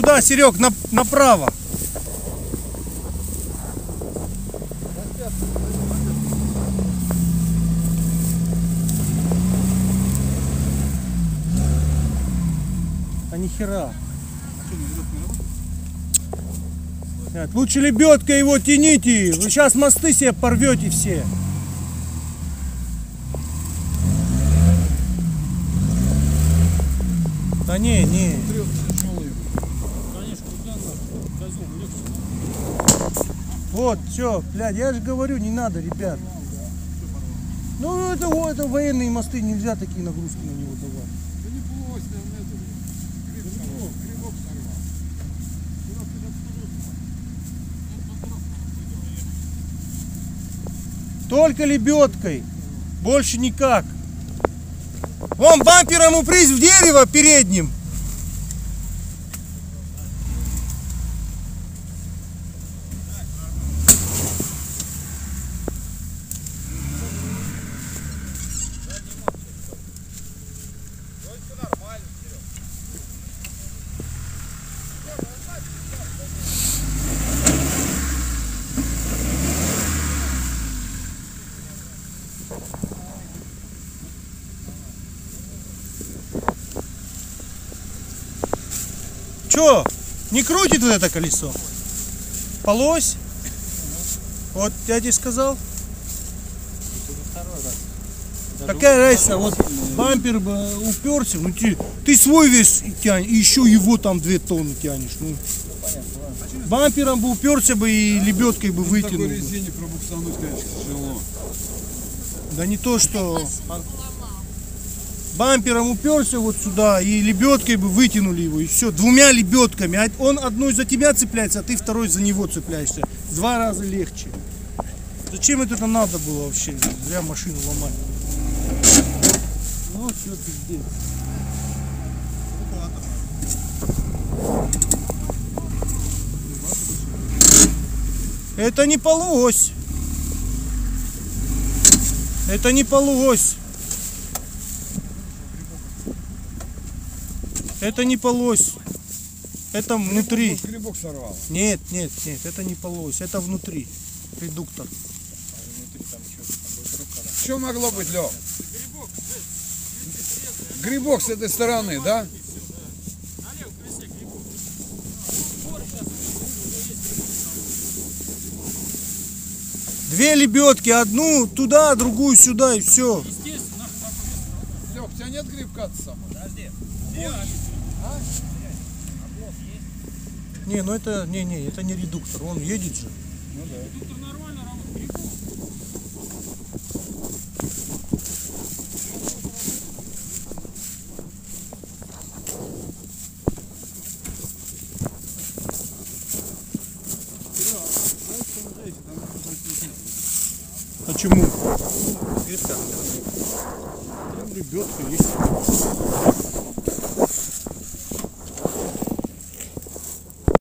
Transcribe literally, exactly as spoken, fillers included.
Куда, Серег? На, направо. А нихера. Нет, лучше лебедкой его тяните. Вы сейчас мосты себе порвете все. Да не, не. Вот, все, блядь, я же говорю, не надо, ребят. Ну, это, это военные мосты, нельзя такие нагрузки на него давать. Да не полось, наверное, это. Грибок, грибок сорвал. Только лебедкой, больше никак. Вон бампером упрись в дерево передним. Че, не крутит вот это колесо? Полось? Вот я тебе сказал. Какая разница, вот бампер уперся, ну ты, ты свой вес тянешь, и еще его там две тонны тянешь. Ну, бампером бы уперся бы и лебедкой бы вытянул. В такой резине пробуксануть, конечно, тяжело. Да не то, что бампером уперся вот сюда и лебедкой бы вытянули его, и все, двумя лебедками. Он одной за тебя цепляется, а ты второй за него цепляешься. В два раза легче. Зачем это надо было вообще? Зря машину ломать. Ну все, пиздец. Это не полуось. Это не полуось. Это не полось. Это внутри. Грибок сорвал. Нет, нет, нет, это не полось. Это внутри. Редуктор. Что могло быть, Лёв? Грибок с этой стороны, да? Две лебедки, одну туда, другую сюда, и все. Лёв, у тебя нет грибка-то сам? Подожди. А? Не, ну это, не, не, это не редуктор, он едет же. Ну да. Редуктор нормально работает. Почему? Грибка. Там лебедка есть.